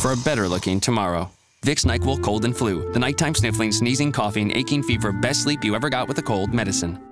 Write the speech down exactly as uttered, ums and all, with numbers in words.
for a better-looking tomorrow. Vicks NyQuil Cold and Flu, the nighttime sniffling, sneezing, coughing, aching fever, best sleep you ever got with a cold medicine.